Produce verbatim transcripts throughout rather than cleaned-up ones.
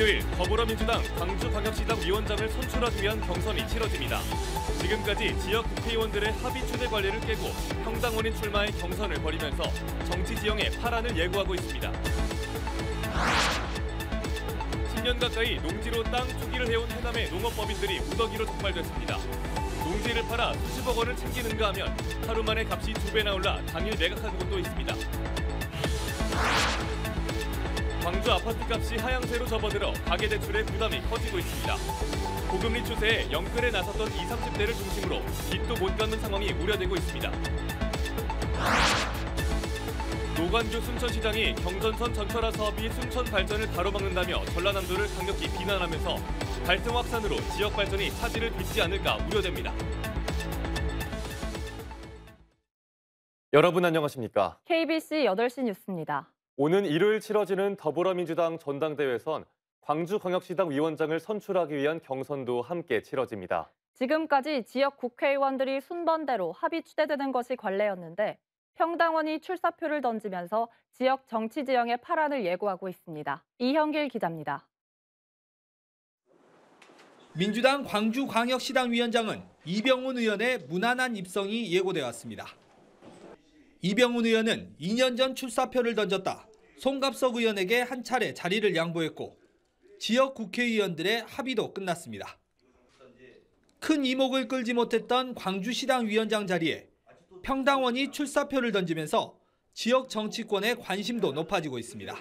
일요일 더불어민주당 광주광역시당 위원장을 선출하기 위한 경선이 치러집니다. 지금까지 지역 국회의원들의 합의 추대 관리를 깨고 평당원인 출마의 경선을 벌이면서 정치 지형의 파란을 예고하고 있습니다. 십 년 가까이 농지로 땅 투기를 해온 해남의 농업법인들이 무더기로 적발됐습니다. 농지를 팔아 수십억 원을 챙기는가 하면 하루 만에 값이 두 배나 올라 당일 매각한 곳도 있습니다. 광주 아파트값이 하향세로 접어들어 가계대출의 부담이 커지고 있습니다. 고금리 추세에 영끌에 나섰던 이십, 삼십 대를 중심으로 빚도 못 갚는 상황이 우려되고 있습니다. 노관규 순천시장이 경전선 전철화 사업이 순천 발전을 가로막는다며 전라남도를 강력히 비난하면서 갈등 확산으로 지역 발전이 차질을 빚지 않을까 우려됩니다. 여러분 안녕하십니까? 케이비씨 여덟 시 뉴스입니다. 오는 일요일 치러지는 더불어민주당 전당대회에선 광주광역시당 위원장을 선출하기 위한 경선도 함께 치러집니다. 지금까지 지역 국회의원들이 순번대로 합의 추대되는 것이 관례였는데 평당원이 출사표를 던지면서 지역 정치 지형의 파란을 예고하고 있습니다. 이형길 기자입니다. 민주당 광주광역시당 위원장은 이병훈 의원의 무난한 입성이 예고돼 왔습니다. 이병훈 의원은 이 년 전 출사표를 던졌다 송갑석 의원에게 한 차례 자리를 양보했고 지역 국회의원들의 합의도 끝났습니다. 큰 이목을 끌지 못했던 광주시당 위원장 자리에 평당원이 출사표를 던지면서 지역 정치권의 관심도 높아지고 있습니다.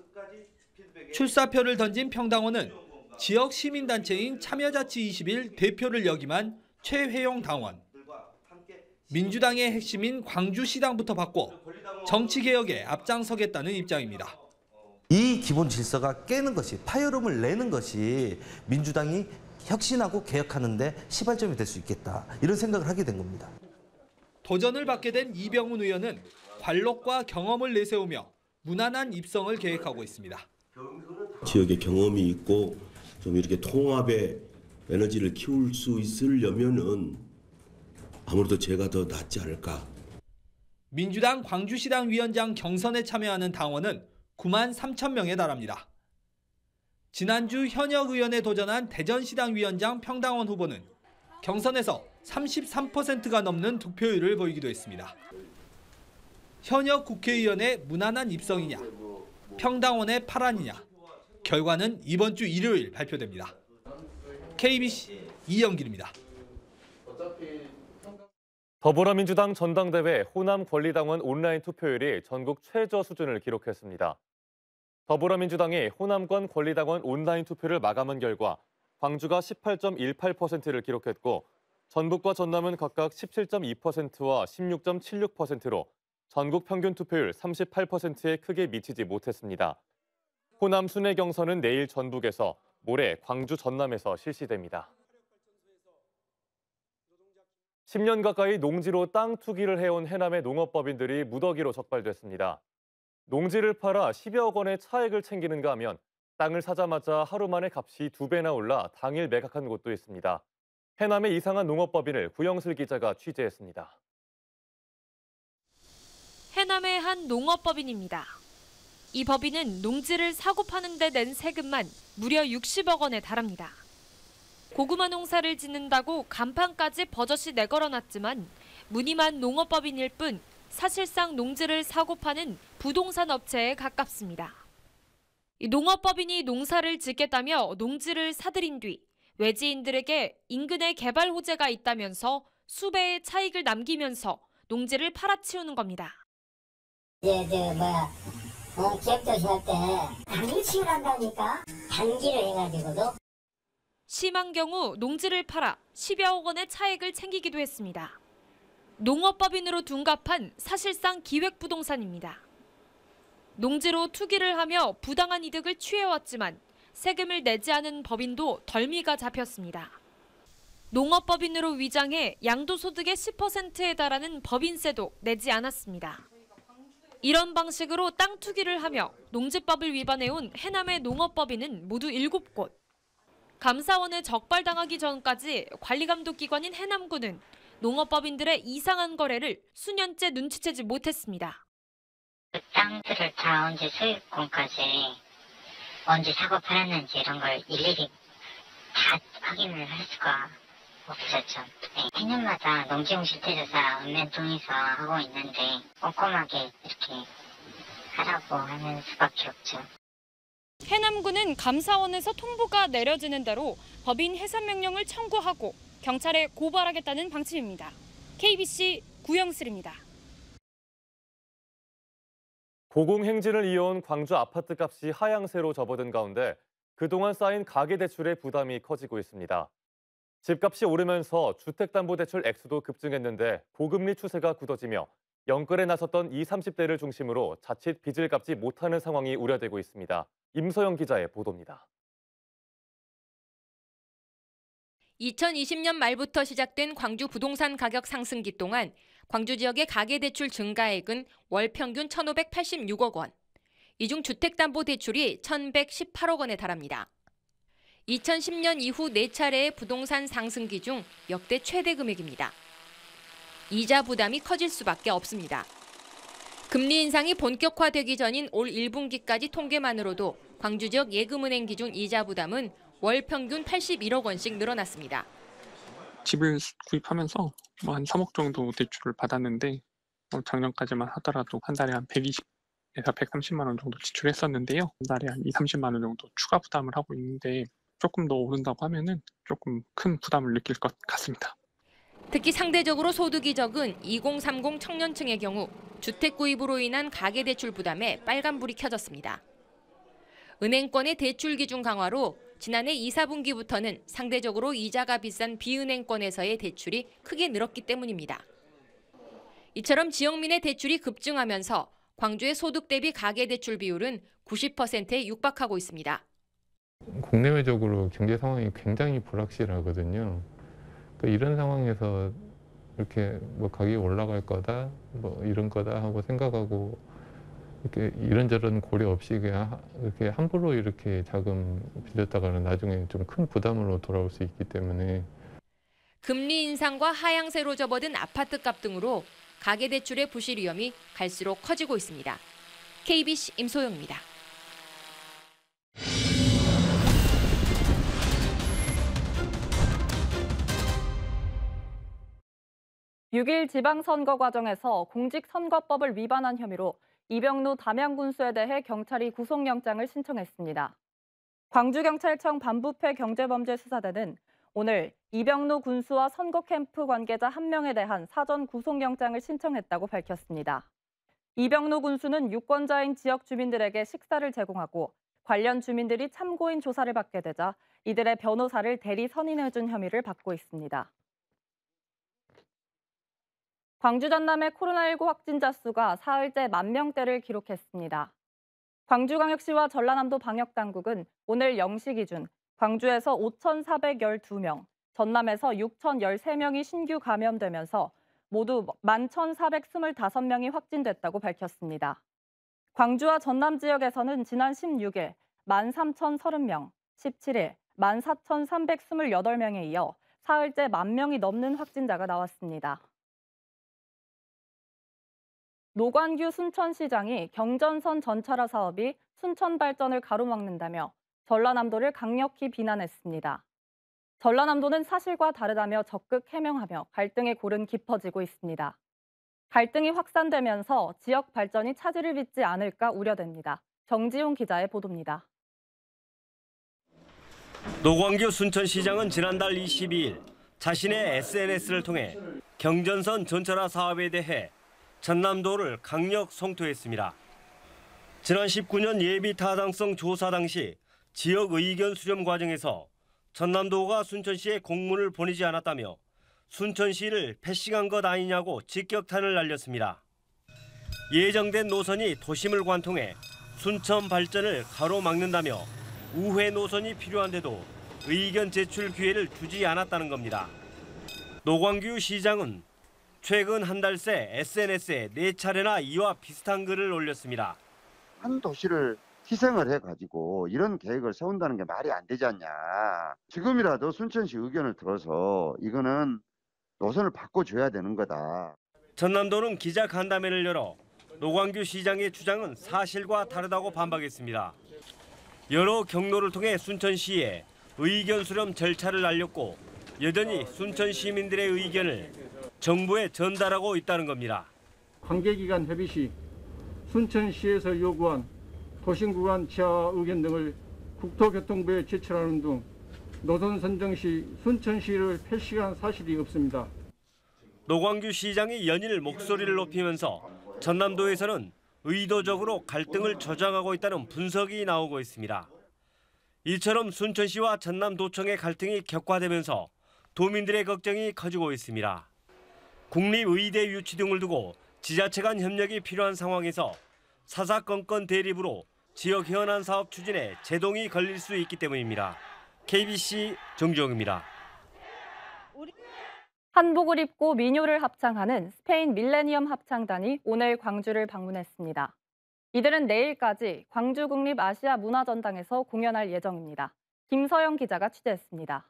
출사표를 던진 평당원은 지역 시민단체인 참여자치 이십일 대표를 역임한 최회용 당원. 민주당의 핵심인 광주시당부터 바꿔 정치개혁에 앞장서겠다는 입장입니다. 이 기본 질서가 깨는 것이, 파열음을 내는 것이 민주당이 혁신하고 개혁하는 데 시발점이 될 수 있겠다. 이런 생각을 하게 된 겁니다. 도전을 받게 된 이병훈 의원은 관록과 경험을 내세우며 무난한 입성을 계획하고 있습니다. 지역의 경험이 있고 좀 이렇게 통합의 에너지를 키울 수 있으려면은 아무래도 제가 더 낫지 않을까. 민주당 광주시당 위원장 경선에 참여하는 당원은 구만 삼천 명에 달합니다. 지난주 현역 의원에 도전한 대전시당 위원장 평당원 후보는 경선에서 삼십삼 퍼센트가 넘는 득표율을 보이기도 했습니다. 현역 국회의원의 무난한 입성이냐, 평당원의 파란이냐, 결과는 이번 주 일요일 발표됩니다. 케이비씨 이영길입니다. 더불어민주당 전당대회 호남 권리당원 온라인 투표율이 전국 최저 수준을 기록했습니다. 더불어민주당이 호남권 권리당원 온라인 투표를 마감한 결과 광주가 십팔 점 일팔 퍼센트를 기록했고 전북과 전남은 각각 십칠 점 이 퍼센트와 십육 점 칠육 퍼센트로 전국 평균 투표율 삼십팔 퍼센트에 크게 미치지 못했습니다. 호남 순회 경선은 내일 전북에서, 모레 광주 전남에서 실시됩니다. 십 년 가까이 농지로 땅 투기를 해온 해남의 농업법인들이 무더기로 적발됐습니다. 농지를 팔아 십여억 원의 차액을 챙기는가 하면 땅을 사자마자 하루 만에 값이 두 배나 올라 당일 매각한 곳도 있습니다. 해남의 이상한 농업법인을 구영슬 기자가 취재했습니다. 해남의 한 농업법인입니다. 이 법인은 농지를 사고 파는 데 낸 세금만 무려 육십억 원에 달합니다. 고구마 농사를 짓는다고 간판까지 버젓이 내걸어놨지만 무늬만 농업법인일 뿐 사실상 농지를 사고 파는 부동산 업체에 가깝습니다. 이 농업법인이 농사를 짓겠다며 농지를 사들인 뒤 외지인들에게 인근에 개발 호재가 있다면서 수배의 차익을 남기면서 농지를 팔아치우는 겁니다. 이제 저 뭐야 어, 기업도시 할 때 단기 치유한다니까 단기를 해가지고도. 심한 경우 농지를 팔아 십여억 원의 차익을 챙기기도 했습니다. 농업법인으로 둔갑한 사실상 기획부동산입니다. 농지로 투기를 하며 부당한 이득을 취해왔지만 세금을 내지 않은 법인도 덜미가 잡혔습니다. 농업법인으로 위장해 양도소득의 십 퍼센트에 달하는 법인세도 내지 않았습니다. 이런 방식으로 땅 투기를 하며 농지법을 위반해온 해남의 농업법인은 모두 일곱 곳. 감사원에 적발당하기 전까지 관리감독기관인 해남구는 농업법인들의 이상한 거래를 수년째 눈치채지 못했습니다. 땅들을 다 얹은 소유권까지 언제 사고 팔았는지 이런 걸 일일이 다 확인을 할 수가 없었죠. 네, 해년마다 농지용 실태조사 읍면 통해서 하고 있는데 꼼꼼하게 이렇게 하라고 하는 수밖에 없죠. 해남군은 감사원에서 통보가 내려지는 대로 법인 해산 명령을 청구하고 경찰에 고발하겠다는 방침입니다. 케이비씨 구영슬입니다. 고공행진을 이어온 광주 아파트 값이 하향세로 접어든 가운데 그동안 쌓인 가계대출의 부담이 커지고 있습니다. 집값이 오르면서 주택담보대출 액수도 급증했는데 고금리 추세가 굳어지며 연끌에 나섰던 이십, 삼십 대를 중심으로 자칫 빚을 갚지 못하는 상황이 우려되고 있습니다. 임소영 기자의 보도입니다. 이천이십 년 말부터 시작된 광주 부동산 가격 상승기 동안 광주 지역의 가계대출 증가액은 월 평균 천오백팔십육억 원, 이 중 주택담보대출이 천백십팔억 원에 달합니다. 이천십 년 이후 네 차례의 부동산 상승기 중 역대 최대 금액입니다. 이자 부담이 커질 수밖에 없습니다. 금리 인상이 본격화되기 전인 올 일 분기까지 통계만으로도 광주 지역 예금은행 기준 이자 부담은 월 평균 팔십일억 원씩 늘어났습니다. 집을 구입하면서 뭐 한 삼억 정도 대출을 받았는데 작년까지만 하더라도 한 달에 한 백이십에서 백삼십만 원 정도 지출했었는데요. 한 달에 한 이삼십만 원 정도 추가 부담을 하고 있는데 조금 더 오른다고 하면은 조금 큰 부담을 느낄 것 같습니다. 특히 상대적으로 소득이 적은 이십 삼십 청년층의 경우 주택 구입으로 인한 가계대출 부담에 빨간불이 켜졌습니다. 은행권의 대출 기준 강화로 지난해 이, 사 분기부터는 상대적으로 이자가 비싼 비은행권에서의 대출이 크게 늘었기 때문입니다. 이처럼 지역민의 대출이 급증하면서 광주의 소득 대비 가계대출 비율은 구십 퍼센트에 육박하고 있습니다. 국내외적으로 경제 상황이 굉장히 불확실하거든요. 그러니까 이런 상황에서 이렇게 뭐 가격이 올라갈 거다, 뭐 이런 거다 하고 생각하고 이렇게 이런저런 고려 없이 그냥 이렇게 함부로 이렇게 자금 빌렸다가는 나중에 좀 큰 부담으로 돌아올 수 있기 때문에. 금리 인상과 하향세로 접어든 아파트값 등으로 가계대출의 부실 위험이 갈수록 커지고 있습니다. 케이비씨 임소영입니다. 육 일 지방선거 과정에서 공직선거법을 위반한 혐의로 이병루 담양군수에 대해 경찰이 구속영장을 신청했습니다. 광주경찰청 반부패 경제범죄수사대는 오늘 이병루 군수와 선거 캠프 관계자 한 명에 대한 사전 구속영장을 신청했다고 밝혔습니다. 이병루 군수는 유권자인 지역 주민들에게 식사를 제공하고 관련 주민들이 참고인 조사를 받게 되자 이들의 변호사를 대리 선임해준 혐의를 받고 있습니다. 광주 전남의 코로나십구 확진자 수가 사흘째 만 명대를 기록했습니다. 광주광역시와 전라남도 방역당국은 오늘 영 시 기준 광주에서 오천사백십이 명, 전남에서 육천십삼 명이 신규 감염되면서 모두 만 천사백이십오 명이 확진됐다고 밝혔습니다. 광주와 전남 지역에서는 지난 십육 일 만 삼천삼십 명, 십칠 일 만 사천삼백이십팔 명에 이어 사흘째 만 명이 넘는 확진자가 나왔습니다. 노관규 순천시장이 경전선 전철화 사업이 순천 발전을 가로막는다며 전라남도를 강력히 비난했습니다. 전라남도는 사실과 다르다며 적극 해명하며 갈등의 골은 깊어지고 있습니다. 갈등이 확산되면서 지역 발전이 차질을 빚지 않을까 우려됩니다. 정지훈 기자의 보도입니다. 노광규 순천시장은 지난달 이십이 일 자신의 에스엔에스를 통해 경전선 전철화 사업에 대해 전남도를 강력 성토했습니다. 지난 십구 년 예비 타당성 조사 당시 지역 의견 수렴 과정에서 전남도가 순천시에 공문을 보내지 않았다며 순천시를 패싱한 것 아니냐고 직격탄을 날렸습니다. 예정된 노선이 도심을 관통해 순천 발전을 가로막는다며 우회 노선이 필요한데도 의견 제출 기회를 주지 않았다는 겁니다. 노광규 시장은 최근 한 달 새 에스엔에스에 네 차례나 이와 비슷한 글을 올렸습니다. 한 도시를 희생을 해가지고 이런 계획을 세운다는 게 말이 안 되지 않냐. 지금이라도 순천시 의견을 들어서 이거는 노선을 바꿔줘야 되는 거다. 전남도는 기자 간담회를 열어 노광규 시장의 주장은 사실과 다르다고 반박했습니다. 여러 경로를 통해 순천시에 의견 수렴 절차를 알렸고 여전히 순천 시민들의 의견을 정부에 전달하고 있다는 겁니다. 관계기관 협의 시 순천시에서 요구한 도심구간 지하 의견 등을 국토교통부에 제출하는 등 노선 선정 시 순천시를 패시한 사실이 없습니다. 노광규 시장이 연일 목소리를 높이면서 전남도에서는 의도적으로 갈등을 조장하고 있다는 분석이 나오고 있습니다. 이처럼 순천시와 전남도청의 갈등이 격화되면서 도민들의 걱정이 커지고 있습니다. 국립의대 유치 등을 두고 지자체 간 협력이 필요한 상황에서 사사건건 대립으로 지역 현안 사업 추진에 제동이 걸릴 수 있기 때문입니다. 케이비씨 정주영입니다. 한복을 입고 민요를 합창하는 스페인 밀레니엄 합창단이 오늘 광주를 방문했습니다. 이들은 내일까지 광주 국립 아시아 문화전당에서 공연할 예정입니다. 김서영 기자가 취재했습니다.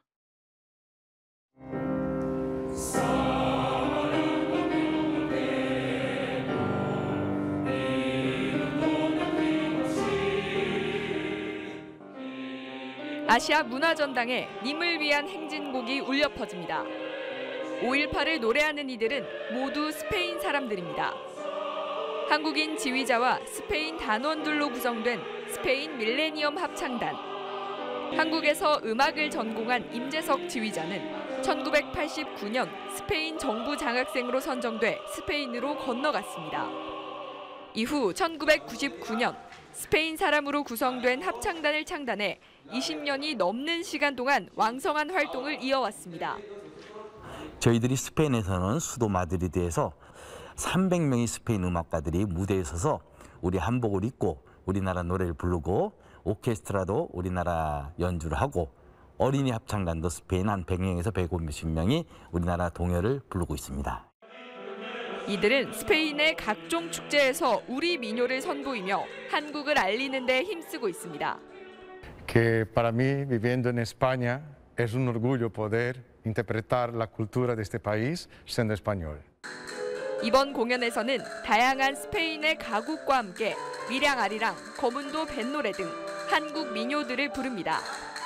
아시아 문화전당에 님을 위한 행진곡이 울려 퍼집니다. 오일팔을 노래하는 이들은 모두 스페인 사람들입니다. 한국인 지휘자와 스페인 단원들로 구성된 스페인 밀레니엄 합창단. 한국에서 음악을 전공한 임재석 지휘자는 천구백팔십구 년 스페인 정부 장학생으로 선정돼 스페인으로 건너갔습니다. 이후 천구백구십구 년 스페인 사람으로 구성된 합창단을 창단해 이십 년이 넘는 시간 동안 왕성한 활동을 이어왔습니다. 저희들이 스페인에서는 수도 마드리드에서 삼백 명의 스페인 음악가들이 무대에 서서 우리 한복을 입고 우리나라 노래를 부르고 오케스트라도 우리나라 연주를 하고 어린이 합창단도 스페인 한 백 명에서 백오십 명이 우리나라 동요를 부르고 있습니다. 이들은 스페인의 각종 축제에서 우리 민요를 선보이며 한국을 알리는 데 힘쓰고 있습니다. Que para mí, viviendo en España, es un orgullo poder interpretar la cultura de este país siendo español. 이번 공연에서는 다양한 스페인의 가곡과 함께 위량아리랑, 거문도 뱃노래 등 한국 민요들을 부릅니다.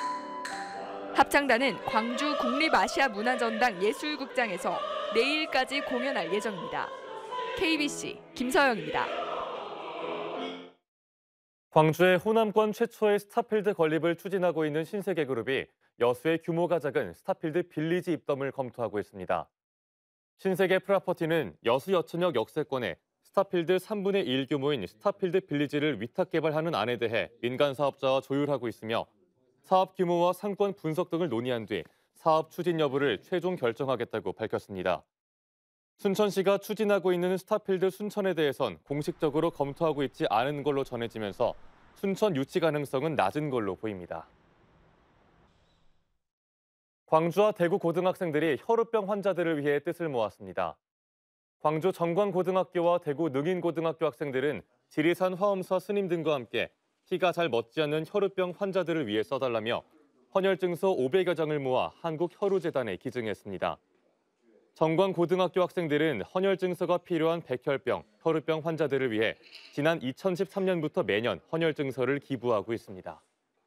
합창단은 광주 국립아시아문화전당 예술극장에서 내일까지 공연할 예정입니다. 케이비씨 김서영입니다. 광주의 호남권 최초의 스타필드 건립을 추진하고 있는 신세계그룹이 여수의 규모가 작은 스타필드 빌리지 입점을 검토하고 있습니다. 신세계 프라퍼티는 여수 여천역 역세권에 스타필드 삼분의 일 규모인 스타필드 빌리지를 위탁 개발하는 안에 대해 민간 사업자와 조율하고 있으며 사업 규모와 상권 분석 등을 논의한 뒤 사업 추진 여부를 최종 결정하겠다고 밝혔습니다. 순천시가 추진하고 있는 스타필드 순천에 대해선 공식적으로 검토하고 있지 않은 걸로 전해지면서 순천 유치 가능성은 낮은 걸로 보입니다. 광주와 대구 고등학생들이 혈우병 환자들을 위해 뜻을 모았습니다. 광주 정관고등학교와 대구 능인고등학교 학생들은 지리산 화엄사 스님 등과 함께 피가 잘 멎지 않는 혈우병 환자들을 위해 써달라며 헌혈증서 오백여 장을 모아 한국혈우재단에 기증했습니다. 정관고등학교 학생들은 헌혈증서가 필요한 백혈병, 혈우병 환자들을 위해 지난 이천십삼 년부터 매년 헌혈증서를 기부하고 있습니다.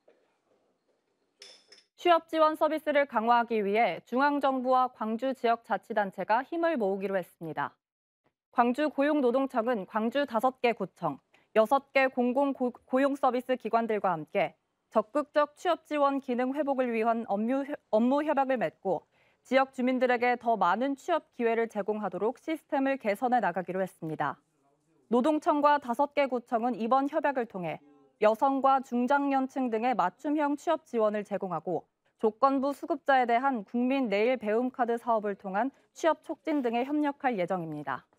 취업 지원 서비스를 강화하기 위해 중앙정부와 광주 지역자치단체가 힘을 모으기로 했습니다. 광주 고용노동청은 광주 다섯 개 구청, 여섯 개 공공고용서비스 기관들과 함께 적극적 취업 지원 기능 회복을 위한 업무, 업무 협약을 맺고 지역 주민들에게 더 많은 취업 기회를 제공하도록 시스템을 개선해 나가기로 했습니다. 노동청과 다섯 개 구청은 이번 협약을 통해 여성과 중장년층 등의 맞춤형 취업 지원을 제공하고 조건부 수급자에 대한 국민 내일 배움 카드 사업을 통한 취업 촉진 등에 협력할 예정입니다.